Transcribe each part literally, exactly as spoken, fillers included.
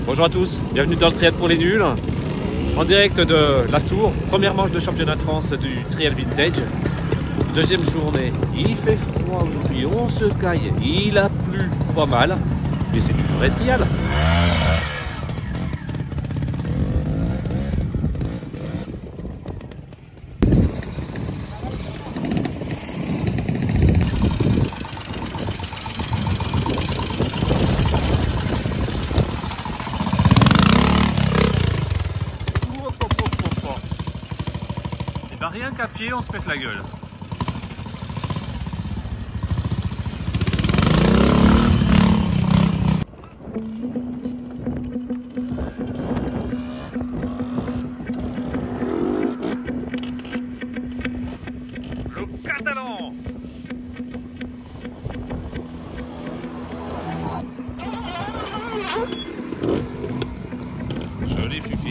Bonjour à tous, bienvenue dans le triathlon pour les nuls. En direct de l'Astour, première manche de championnat de France du trial vintage. Deuxième journée, il fait froid aujourd'hui, on se caille, il a plu pas mal, mais c'est du vrai trial. Rien qu'à pied, on se pète la gueule. Le Catalan. Joli pupille.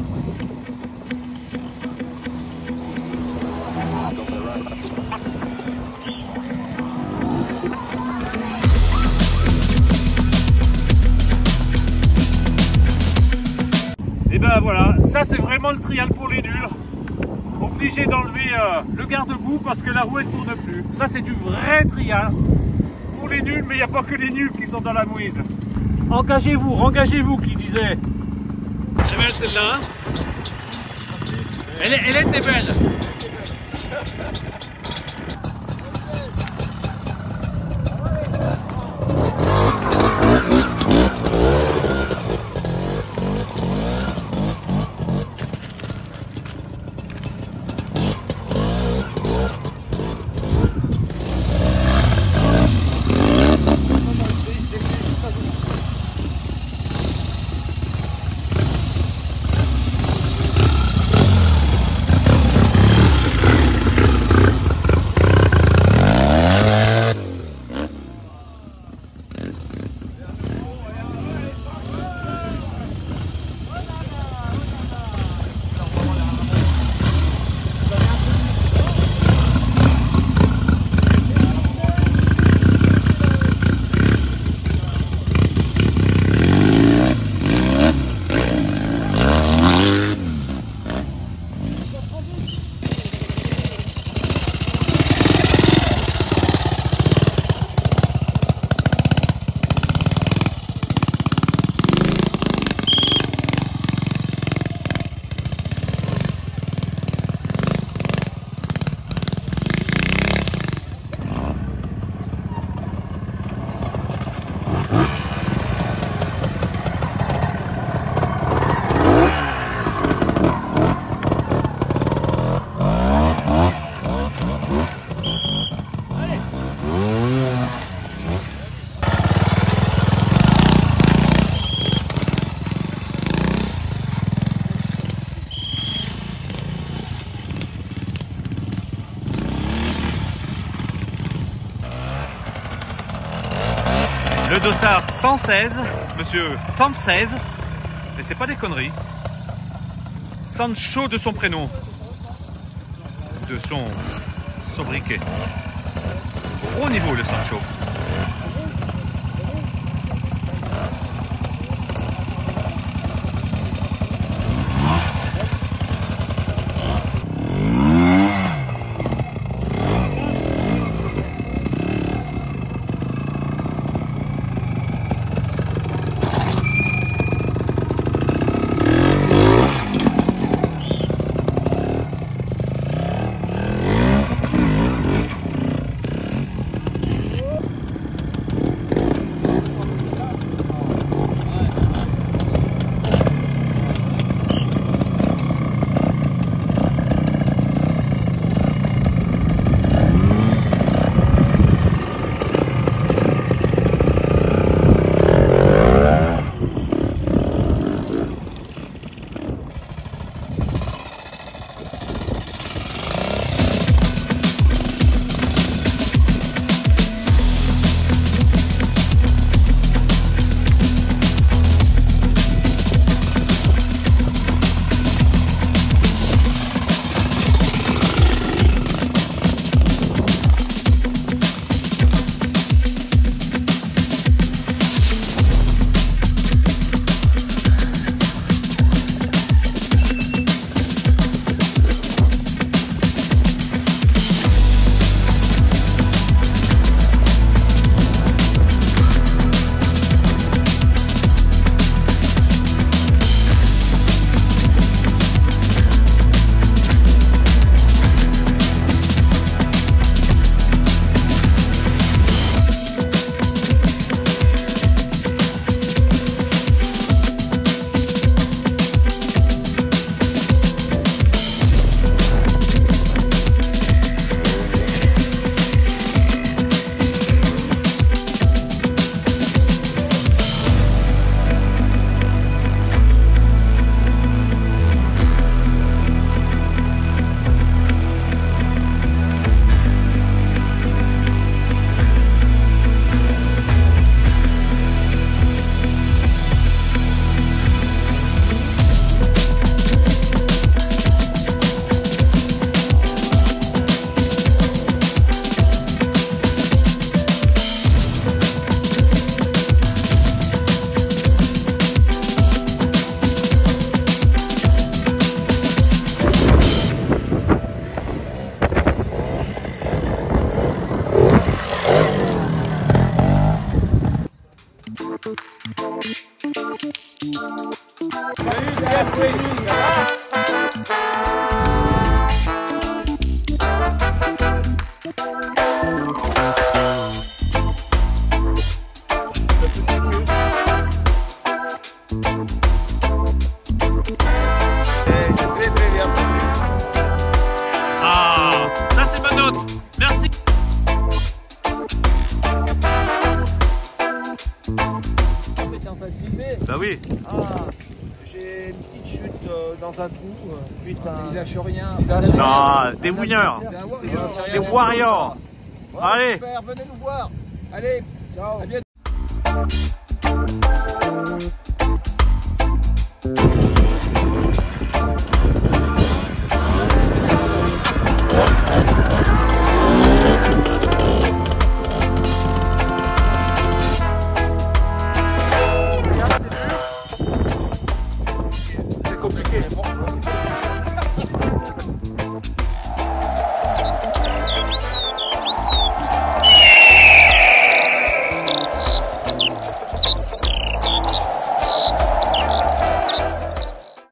Et ben voilà, ça c'est vraiment le trial pour les nuls. Obligé d'enlever euh, le garde-boue parce que la roue elle tourne plus. Ça c'est du vrai trial pour les nuls, mais il n'y a pas que les nuls qui sont dans la mouise. Engagez-vous, engagez-vous, qui disait. C'est belle celle-là, hein? elle, elle était belle. Le dossard cent seize, monsieur cent seize, mais c'est pas des conneries. Sancho de son prénom, de son sobriquet. Gros niveau le Sancho. Salut, bien training. Ah, ça c'est ma note. Merci. T'es en train de filmer? Bah oui. Ah, j'ai une petite chute euh, dans un trou. Euh, suite à... Il lâche rien. Non, des winners. Des warriors. Ouais, Allez. super, venez nous voir. Allez, ciao. À bientôt.